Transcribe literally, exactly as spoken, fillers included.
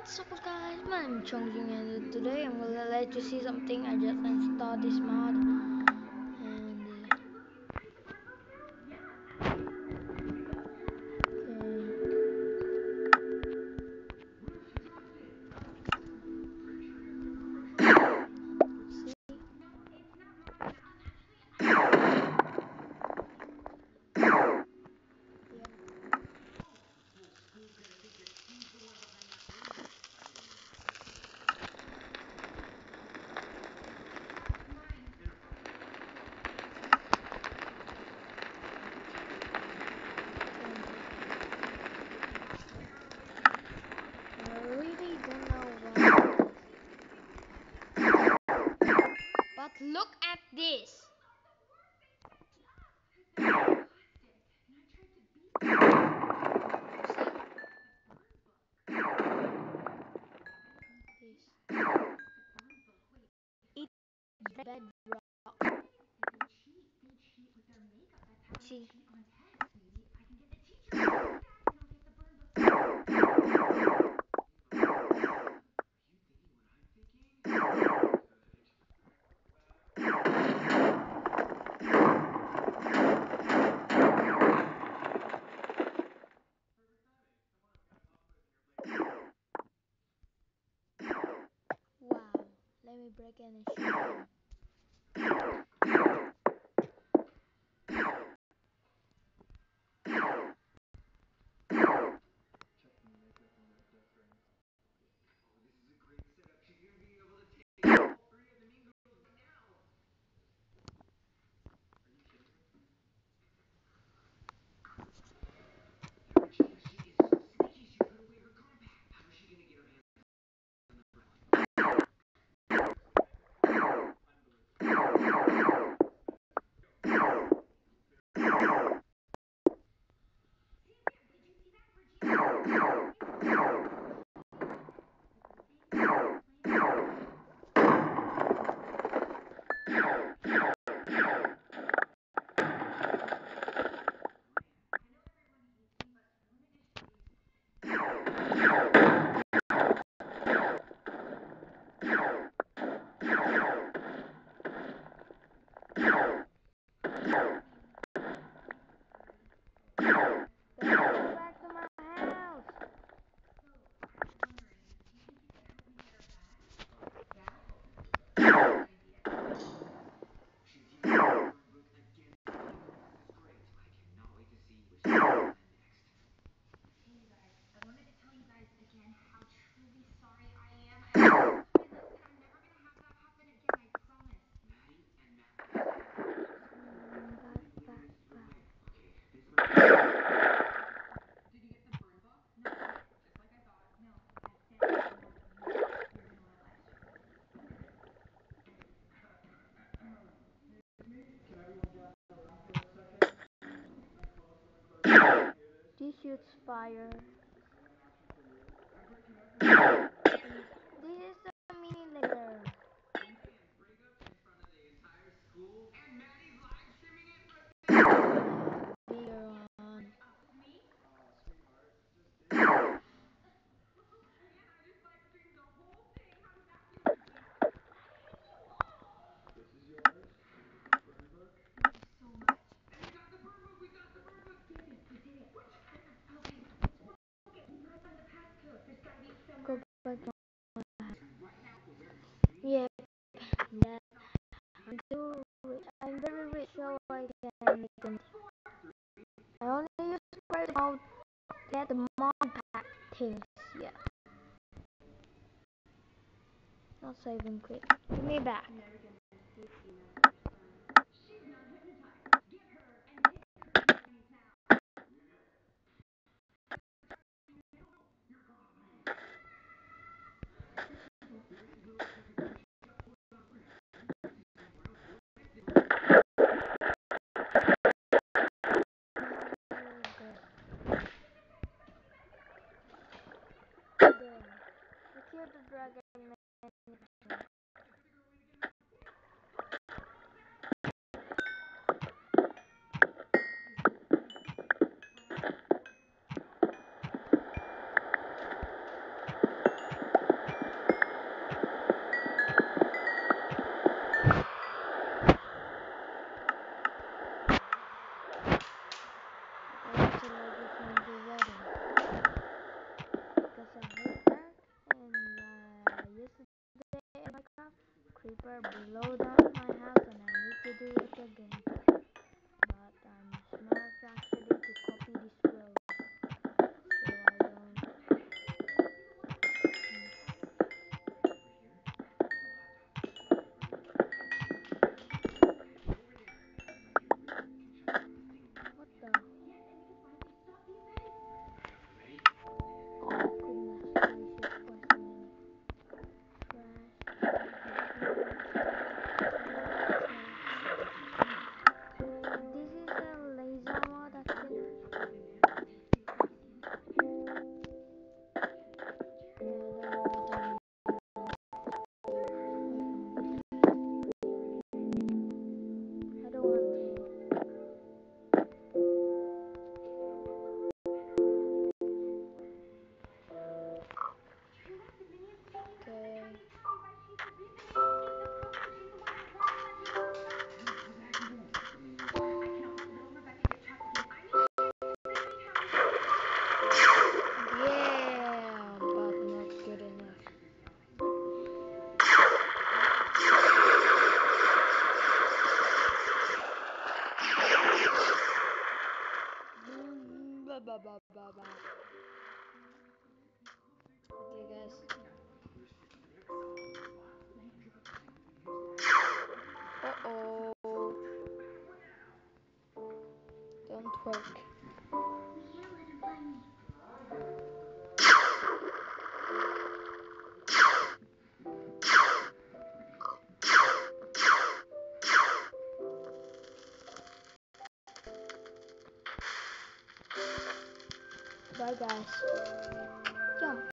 What's up guys, my name is Chongjin and today I'm gonna let you see something. I just installed this mod and uh, I really don't know what, but look at this. This it's bedrock. See, wow. Let me break it and show you. Let's go back to my house. This shoots fire. This is the mini laser. And bigger one. Go back to yeah, that I'm too rich. I'm very rich, so I can make them. I only use credit to get the mod pack things. Yeah, not saving quick. Give me back. There. We killed the dragon. somewhere below that my house and I need to do it again. But I'm smart actually to copy this road. So I don't... What the... Goodness gracious, why so many trash? This is a laser mod, I think. I don't want to. Okay. Yeah, but not good enough. Mm, ba ba ba ba ba. Okay, guys. Uh oh. Don't work. Bye, guys. Ciao.